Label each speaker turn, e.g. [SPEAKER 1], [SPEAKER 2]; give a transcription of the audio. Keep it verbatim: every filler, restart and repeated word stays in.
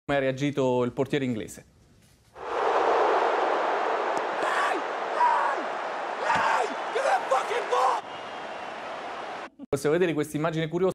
[SPEAKER 1] come ha reagito il portiere inglese. Possiamo vedere questa immagine curiosa.